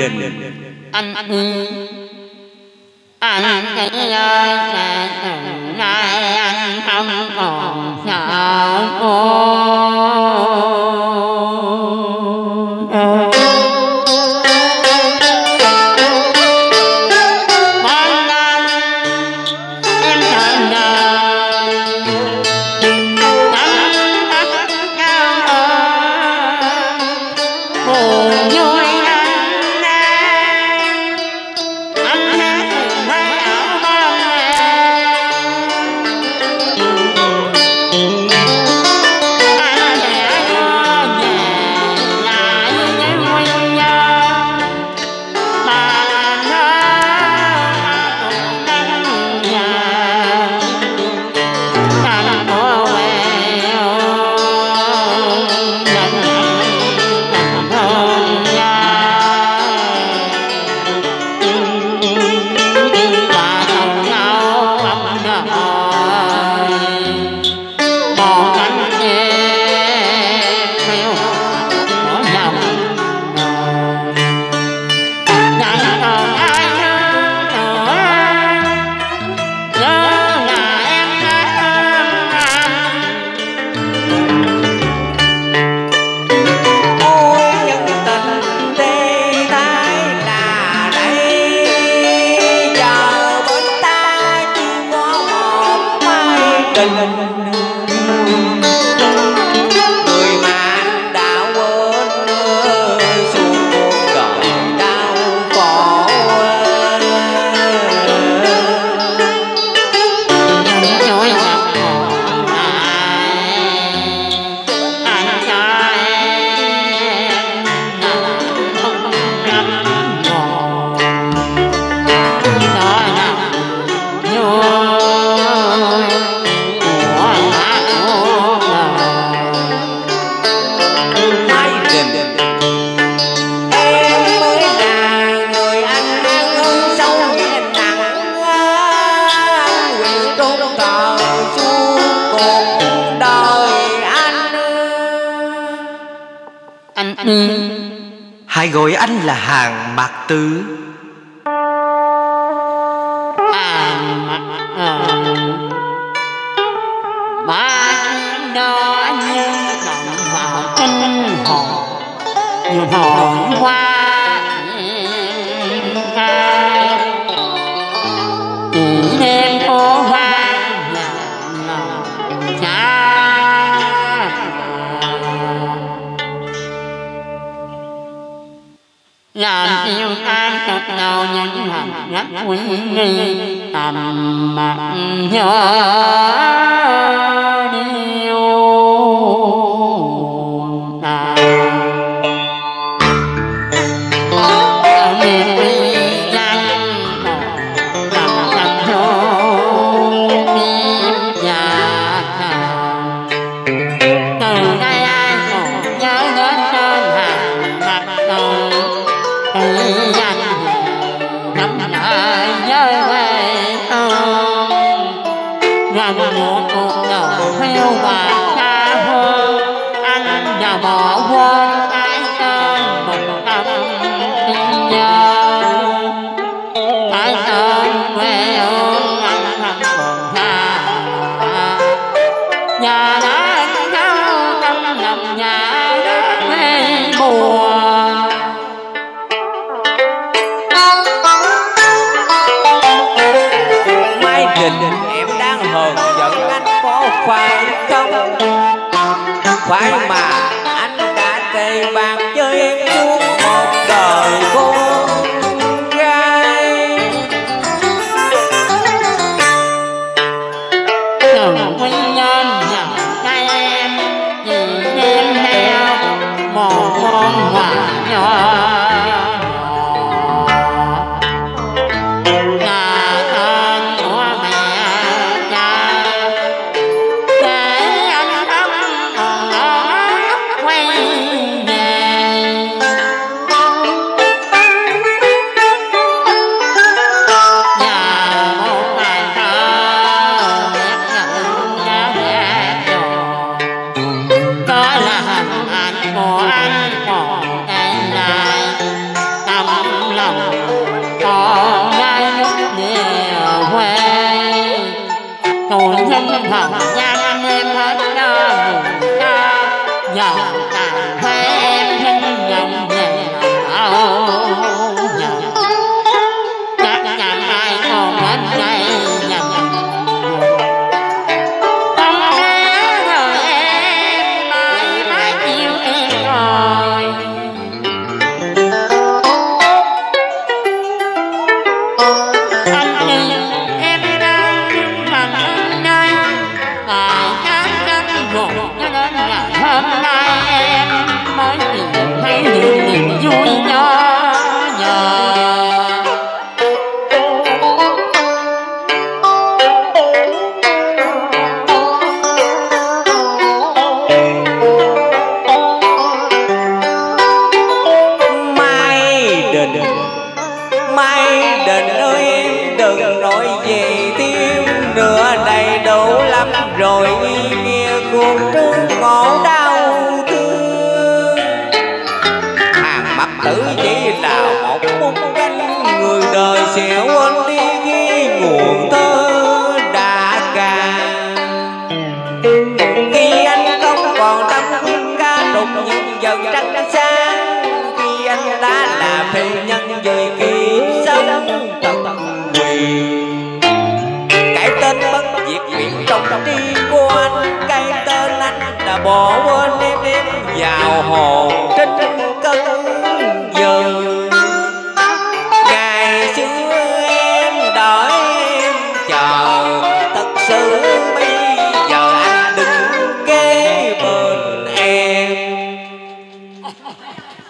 Đình. Anh cái ơi, nay anh không còn sợ cô. Hãy gọi anh là Hàn Mạc Tử. Bạn đó như đồng vào tinh hồn, như hồn hoa đêm phố hoa lòng cha. Làm yêu ai cực nào những hành rất quý nghi tầm mặt nhớ điêu ta. Một cuộc đời phiêu bạt xa hơn, anh đã bỏ quên cái tên một tâm tin nhớ. Cái tên quê hương anh không còn xa, nhà đã anh đau trong lòng nhà đã mê buồn. Mai Đình, em đang hờn giận anh có phải không? Phải mà anh đã cày bạc chơi em suốt một đời con gái. Đừng nguyên nhân nhận tay em vì đem theo một con quà nhỏ. Đó là hình ảnh của anh còn đây lại tầm hồng nhan em hết buồn ca giờ càng thấy em hình dòng về chắc chắn ai còn đến đây nhầm không lẽ rồi em mãi mãi chịu em rồi anh đi em đang bằng đây tại các cánh buồn cho đến ngày hôm nay em mới tìm thấy được niềm vui nhỏ nhờ Mai Đình ơi em đừng nói về thêm nữa, đầy đủ lắm rồi nghe cuộc trương ngộ đau thương. Hàng mặt tử chỉ là một bút canh, người đời sẽ quên đi khi nguồn thơ đã cạn. Khi anh không còn tâm hương ca đục những dần trăng sáng, khi anh đã là phi nhân dưới kiếp sống tận quyền. Cái tên bất diệt nguyện trong trí của anh, cái tên anh đã bỏ quên em vào hồn trên cơn giờ. Ngày xưa em đợi em chờ, thật sự bây giờ anh đừng kế bên em.